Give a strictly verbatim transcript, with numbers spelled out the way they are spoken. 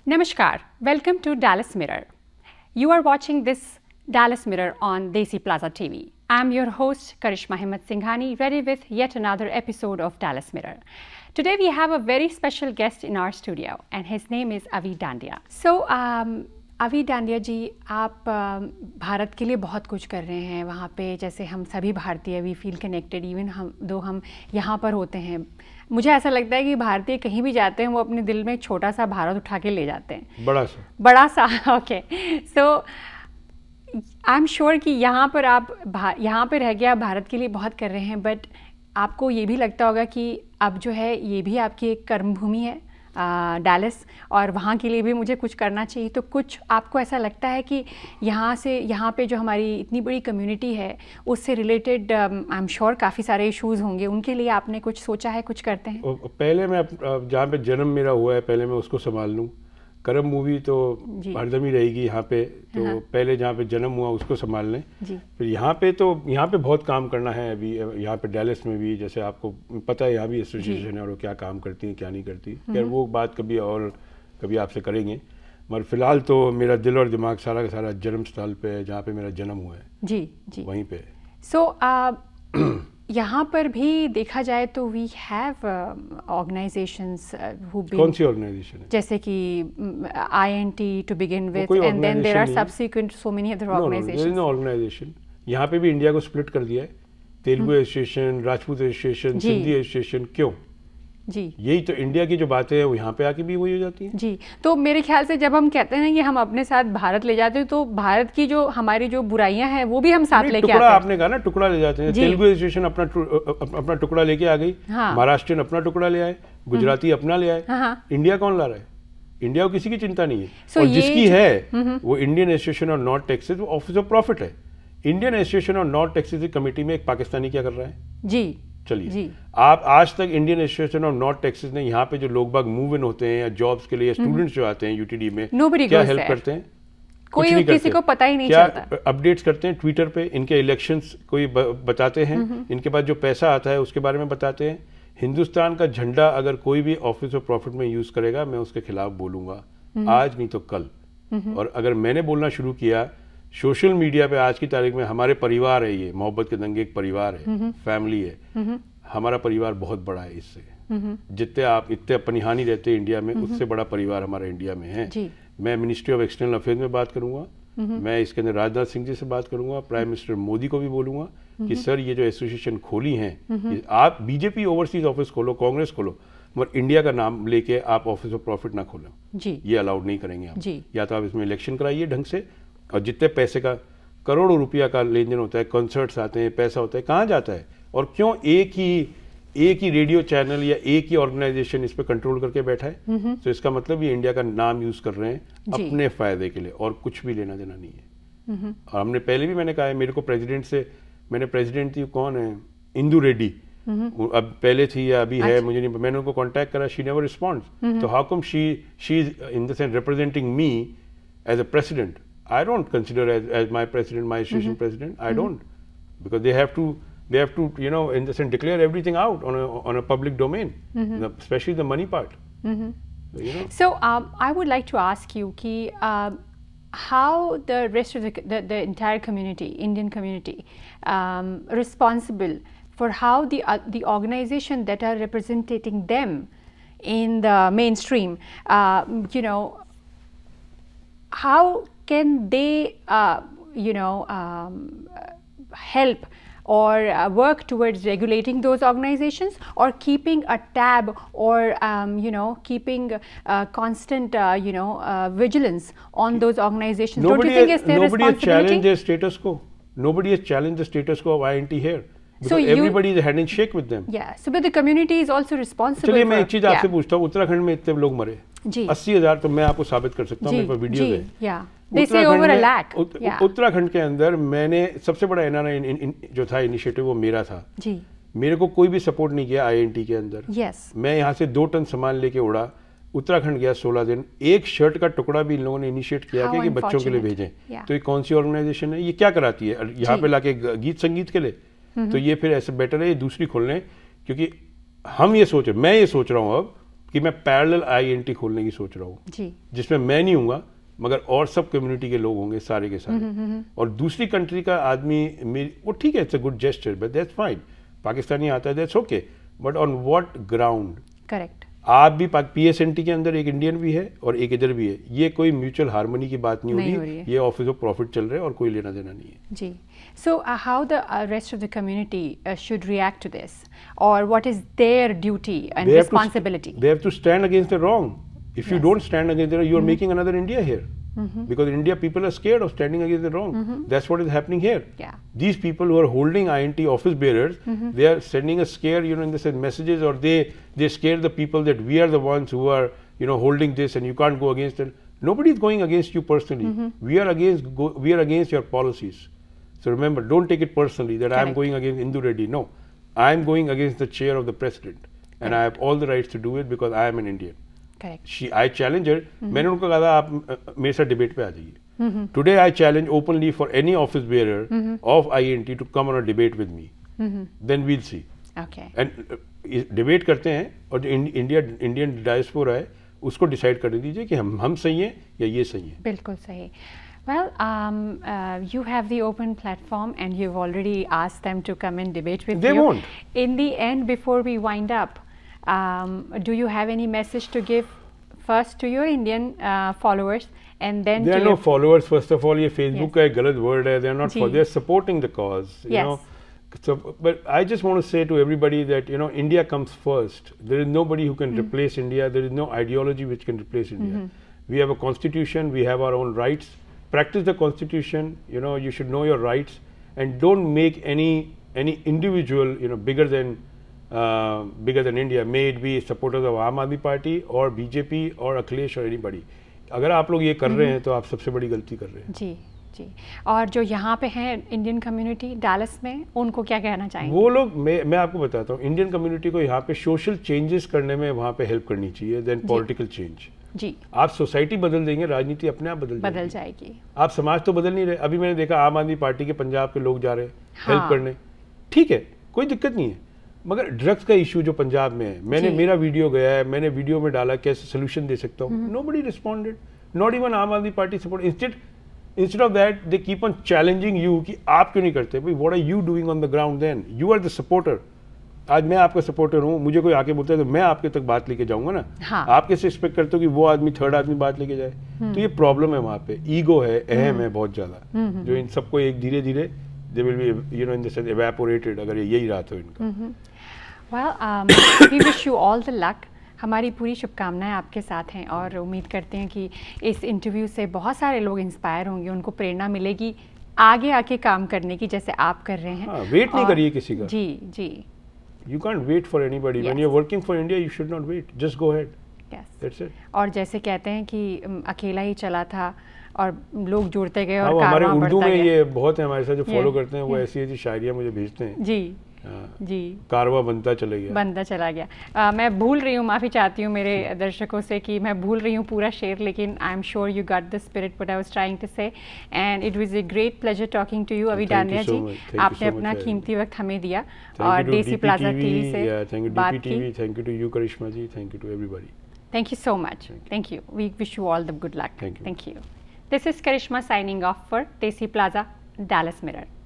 Namaskar, welcome to Dallas Mirror. You are watching this Dallas Mirror on Desi Plaza T V. I am your host Karishma Himmat Singhani, ready with yet another episode of Dallas Mirror. Today we have a very special guest in our studio and his name is Avi Dandia. So um, अवी डांडिया जी, आप भारत के लिए बहुत कुछ कर रहे हैं वहाँ पे, जैसे हम सभी भारतीय वी फील कनेक्टेड इवन हम दो हम यहाँ पर होते हैं. मुझे ऐसा लगता है कि भारतीय कहीं भी जाते हैं वो अपने दिल में एक छोटा सा भारत उठा के ले जाते हैं, बड़ा सा बड़ा सा okay. So I am sure कि यहाँ पर आप यहाँ पर रह गया भारत के लिए बहुत कर रहे हैं, बट आपको ये भी लगता होगा कि अब जो है ये भी आपकी एक कर्मभूमि है डैलस, और वहाँ के लिए भी मुझे कुछ करना चाहिए. तो कुछ आपको ऐसा लगता है कि यहाँ से यहाँ पे जो हमारी इतनी बड़ी कम्युनिटी है उससे रिलेटेड आई एम श्योर काफ़ी सारे इश्यूज होंगे, उनके लिए आपने कुछ सोचा है, कुछ करते हैं? पहले मैं जहाँ पे जन्म मेरा हुआ है पहले मैं उसको संभाल लूँ. कर्म मूवी तो हरदम ही रहेगी यहाँ पे, तो हाँ. पहले जहाँ पे जन्म हुआ उसको संभाल लें. फिर यहाँ पे तो यहाँ पे बहुत काम करना है अभी. यहाँ पे डैलस में भी, जैसे आपको पता है यहाँ भी एसोसिएशन है और वो क्या काम करती है क्या नहीं करती, खैर वो बात कभी और कभी आपसे करेंगे. मगर फिलहाल तो मेरा दिल और दिमाग सारा का सारा जन्म स्थल पे है जहाँ पे मेरा जन्म हुआ है. जी जी वहीं पे. सो so, यहाँ पर भी देखा जाए तो we have organisations who been, कौन सी ऑर्गेनाइजेशन है? जैसे कि I N T to begin with and then there are subsequent so many other organisations. Organisation यहाँ पे भी इंडिया को स्प्लिट कर दिया है. Telugu association, Rajput association, Sindhi association. क्यों जी? यही तो इंडिया की जो बातें हैं वो यहाँ पे आके भी वही हो जाती हैं. जी, तो मेरे ख्याल से जब हम कहते हैं कि हम अपने साथ भारत ले जाते हैं तो भारत की जो हमारी जो बुराइयां हैं वो भी हम साथ लेके आते हैं. आपने कहा ना टुकड़ा ले जाते हैं. तेलुगु एसोसिएशन अपना अपना टुकड़ा लेके आ गई, महाराष्ट्रियन अपना टुकड़ा ले आए, गुजराती अपना ले आए. इंडिया कौन ला रहा है? इंडिया को किसी की चिंता नहीं है. और जिसकी है वो Indian Association of North Texas office of profit है. Indian Association of North Texas की कमेटी में एक पाकिस्तानी क्या कर रहा है? जी चलिए, आप आज तक Indian Association of North Texas ने यहाँ पे जो लोग बाग मूव इन होते हैं या जॉब्स के लिए स्टूडेंट्स जो आते हैं यूटीडी में, क्या हेल्प करते हैं? कोई नहीं किसी को पता ही नहीं क्या चलता. अपडेट्स करते हैं ट्विटर पे, इनके इलेक्शंस कोई बताते हैं, इनके पास जो पैसा आता है उसके बारे में बताते हैं. हिंदुस्तान का झंडा अगर कोई भी ऑफिस ऑफ प्रॉफिट में यूज करेगा मैं उसके खिलाफ बोलूंगा, आज नहीं तो कल. और अगर मैंने बोलना शुरू किया सोशल मीडिया पे, आज की तारीख में हमारे परिवार है, ये मोहब्बत के दंगे एक परिवार है, फैमिली है. हमारा परिवार बहुत बड़ा है. इससे जितने आप इतने अपनी हानि रहते हैं इंडिया में, उससे बड़ा परिवार हमारा इंडिया में है. मैं मिनिस्ट्री ऑफ एक्सटर्नल अफेयर्स में बात करूंगा, मैं इसके अंदर राजनाथ सिंह जी से बात करूंगा, प्राइम मिनिस्टर मोदी को भी बोलूंगा कि सर ये जो एसोसिएशन खोली हैं, आप बीजेपी ओवरसीज ऑफिस खोलो, कांग्रेस खोलो, मगर इंडिया का नाम लेके आप ऑफिस ऑफ प्रॉफिट ना खोलो. ये अलाउड नहीं करेंगे आप. या तो आप इसमें इलेक्शन कराइए ढंग से, और जितने पैसे का करोड़ों रुपया का लेन देन होता है, कॉन्सर्ट्स आते हैं, पैसा होता है, कहाँ जाता है? और क्यों एक ही एक ही रेडियो चैनल या एक ही ऑर्गेनाइजेशन इस पे कंट्रोल करके बैठा है? तो इसका मतलब ये इंडिया का नाम यूज कर रहे हैं अपने फायदे के लिए, और कुछ भी लेना देना नहीं है. और हमने पहले भी मैंने कहा है, मेरे को प्रेसिडेंट से, मैंने प्रेसिडेंट थी कौन है, इंदू रेड्डी, अब पहले थी या अभी है मुझे नहीं, मैंने उनको कॉन्टैक्ट करा, शी नेवर रिस्पॉन्ड्स. तो how come she she is in the sense representing me as a president? I don't consider as, as my president, my association mm-hmm. president. I mm-hmm. don't, because they have to, they have to, you know, in the sense declare everything out on a on a public domain, mm-hmm. the, especially the money part. Mm-hmm. You know. So um, I would like to ask you, ki, um, how the rest of the the, the entire community, Indian community, um, responsible for how the uh, the organization that are representing them in the mainstream, uh, you know, how can they, uh, you know, um, help or uh, work towards regulating those organizations, or keeping a tab, or um, you know, keeping uh, constant, uh, you know, uh, vigilance on those organizations? Nobody Don't you think has, it's their nobody responsibility? Nobody has challenged their status quo. Nobody has challenged the status quo of I N T here. Because so everybody you, is hand and shake with them. Yeah. So, but the community is also responsible. चलिए मैं एक चीज आपसे पूछता हूँ, उत्तराखंड में इतने लोग मरे, अस्सी हजार, तो मैं आपको साबित कर सकता हूँ, मेरे पास वीडियो है. Yeah. They say over a lakh. उत, yeah. उत्तराखंड के अंदर मैंने सबसे बड़ा एन आर आई जो था इनिशिएटिव वो मेरा था. जी. मेरे को कोई भी सपोर्ट नहीं किया आई एन टी के अंदर. yes. मैं यहाँ से दो टन सामान लेके उड़ा, उत्तराखंड गया सोलह दिन, एक शर्ट का टुकड़ा भी इन लोगों ने इनिशिएट किया कि, कि बच्चों के लिए भेजें. yeah. तो ये कौन सी ऑर्गेनाइजेशन है? ये क्या कराती है यहाँ पे लाके गीत संगीत के लिए? तो ये फिर ऐसे बेटर है ये दूसरी खोल लें, क्योंकि हम ये सोच रहे, मैं ये सोच रहा हूँ अब, कि मैं पैरेलल आईएनटी खोलने की सोच रहा हूँ जी, जिसमें मैं नहीं हूँगा मगर और सब कम्युनिटी के लोग होंगे सारे के सारे, और दूसरी कंट्री का आदमी मेरी वो ठीक है, it's a good gesture but that's fine, Pakistani आता है that's okay, but on what ground? Correct. आप भी पीएसएनटी के अंदर एक इंडियन भी है और एक इधर भी है, ये कोई म्यूचुअल हार्मनी की बात नहीं, नहीं हो हो रही रही है। ये ऑफिस ऑफ प्रॉफिट चल रहा है और कोई लेना देना नहीं है जी। So how the rest of the community should react to this, और what is their duty and responsibility? They have to stand against the wrong. If you Yes. don't stand against the wrong, you are making another India here. Because in India, people are scared of standing against the wrong. That's what is happening here. Yeah. These people who are holding I N T office bearers, they are sending a scare, you know, in the sense messages, or they they scare the people that we are the ones who are, you know, holding this, and you can't go against it. Nobody is going against you personally. We are against go, we are against your policies. So remember, don't take it personally that I am Correct. going against Indu Reddy. No, I am going against the chair of the president, and I have all the rights to do it because I am an Indian. Correct. She, I challenge her. मैंने उनको कहा था आप अ, मेरे साथ debate पे आ जाइए। Today I challenge openly for any office bearer of I N T to come on a debate with me. Then we'll see. Okay. And debate करते हैं और जो इंडिया इंडियन डायस्पोरा है उसको डिसाइड कर दीजिए कि हम हम सही हैं या ये सही है। बिल्कुल सही। Well, um, uh, you have the open platform, and you've already asked them to come and debate with They you. won't. In the end, before we wind up, um, do you have any message to give first to your Indian uh, followers, and then There to are no your followers. First of all, ये Facebook Yes. का एक गलत word है. They are not ji. for. They are supporting the cause. You Yes. know. So, but I just want to say to everybody that you know India comes first. There is nobody who can replace India. There is no ideology which can replace India. We have a constitution. We have our own rights. Practice the constitution. You know, you should know your rights, and don't make any any individual you know bigger than uh, bigger than India. May it be supporters of Aam Aadmi Party or B J P or Akhilesh or anybody. अगर आप लोग ये कर रहे हैं तो आप सबसे बड़ी गलती कर रहे हैं। जी जी। और जो यहाँ पे हैं इंडियन कम्युनिटी डैलस में, उनको क्या कहना चाहेंगे? वो लोग मैं मैं आपको बताता हूँ, इंडियन कम्युनिटी को यहाँ पे सोशल चेंजेस करने में वहाँ पे हेल्प करनी चाहिए देन पॉलिटिकल चेंज। जी। आप सोसाइटी बदल देंगे, राजनीति अपने आप बदल बदल जाएगी। जाएगी। आप समाज तो बदल नहीं रहे। अभी मैंने देखा आम आदमी पार्टी के पंजाब के लोग जा रहे हैं हाँ। हेल्प करने, ठीक है, कोई दिक्कत नहीं है, मगर ड्रग्स का इशू जो पंजाब में है, मैंने जी। मेरा वीडियो गया है, मैंने वीडियो में डाला कैसे सोल्यूशन दे सकता हूँ, nobody responded, not even Aam Aadmi Party support. Instead instead of that they keep on challenging you कि आप क्यों नहीं करते भाई, what are you doing on the ground, then you are the supporter. आज मैं आपका सपोर्टर हूँ, मुझे कोई आके बोलता है तो मैं आपके तक बात लेके जाऊंगा ना। हाँ। आप कैसे एक्सपेक्ट करते हो कि वो आदमी थर्ड आदमी बात लेके जाए? तो ये प्रॉब्लम है वहाँ पे, ईगो है, अहम है बहुत ज्यादा, जो इन सबको एक धीरे धीरे they will be you know in the sense evaporated, अगर यही रहा तो इनका। Well, um, we wish you all the luck. हमारी पूरी शुभकामनाएं आपके साथ हैं और उम्मीद करते हैं कि इस इंटरव्यू से बहुत सारे लोग इंस्पायर होंगे, उनको प्रेरणा मिलेगी आगे आके काम करने की, जैसे आप कर रहे हैं। हाँ, वेट नहीं और- करिए किसी का। जी जी। You can't wait for anybody. When Yes. you're working for India, you should not wait. Just go ahead. Yes. That's it. और जैसे कहते हैं कि उम, अकेला ही चला था और लोग जुड़ते गए हाँ, और वो हमारे कारवां उर्दू बढ़ता में गया। ये बहुत है हमारे साथ जो Yeah, फॉलो करते हैं, वो yeah. ऐसी ऐसी शायरियाँ मुझे भेजते हैं। जी हाँ, जी। कारवा बनता चले गया। बंदा चला गया। आ, मैं भूल रही हूँ, माफ़ी चाहती हूँ मेरे दर्शकों से कि मैं भूल रही हूँ पूरा शेर, लेकिन I am sure you got the spirit what I was trying to say, and it was a great pleasure talking to you अभी Thank you Dania so ji. much. Thank you आपने so much, अपना Arun. कीमती वक्त हमें दिया Thank और you to देसी D P plaza T V, TV से yeah, thank you बात D P T V, की। thank you to you Karishma ji, thank you to everybody. Thank you so much. Thank you. We wish you all the good luck. Thank you. Thank you. This is Karishma signing off for Desi Plaza, Dallas Mirror.